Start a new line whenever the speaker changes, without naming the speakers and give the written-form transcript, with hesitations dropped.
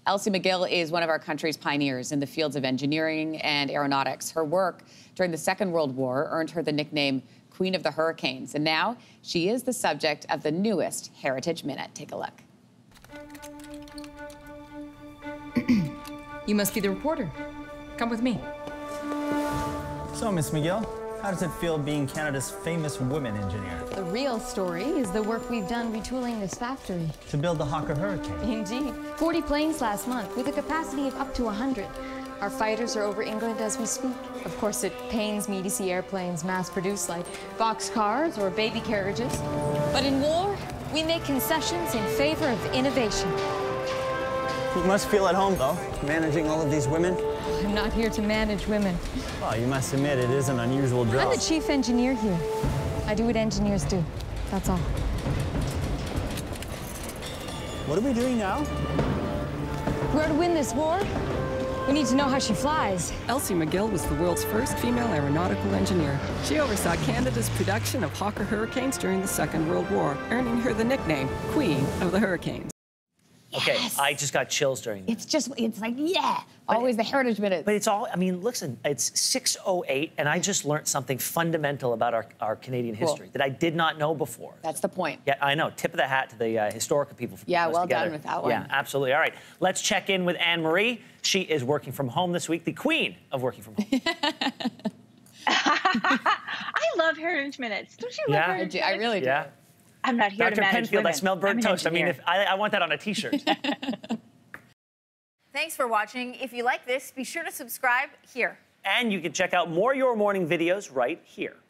Elsie MacGill is one of our country's pioneers in the fields of engineering and aeronautics. Her work during the Second World War earned her the nickname Queen of the Hurricanes, and now she is the subject of the newest Heritage Minute. Take a look.
You must be the reporter. Come with me.
So, Miss MacGill, how does it feel being Canada's famous women engineer?
The real story is the work we've done retooling this factory.
To build the Hawker Hurricane?
Indeed. 40 planes last month, with a capacity of up to 100. Our fighters are over England as we speak. Of course, it pains me to see airplanes mass-produced like boxcars or baby carriages. But in war, we make concessions in favor of innovation.
You must feel at home, though, managing all of these women.
I'm not here to manage women.
Well, you must admit it is an unusual job.
I'm the chief engineer here. I do what engineers do. That's all.
What are we doing now?
We're to win this war. We need to know how she flies.
Elsie MacGill was the world's first female aeronautical engineer. She oversaw Canada's production of Hawker Hurricanes during the Second World War, earning her the nickname Queen of the Hurricanes.
Okay,
Yes.
I just got chills during that.
It's like, yeah, always the Heritage Minute.
But it's all, I mean, listen, it's 6:08, and I just learned something fundamental about our Canadian history that I did not know before.
That's the point.
Yeah, I know. Tip of the hat to the historical people. For
Yeah,
putting us
well
together.
done with that one.
Yeah, absolutely. All right, let's check in with Anne-Marie. She is working from home this week, the queen of working from home.
I love Heritage Minutes. Don't you love Heritage Minutes?
I really do.
Yeah.
I'm not here
Dr.
to manage
Penfield,
women.
I smell burnt
I'm an
toast. I mean,
engineer.
I want that on a T-shirt.
Thanks for watching. If you like this, be sure to subscribe here.
And you can check out more Your Morning videos right here.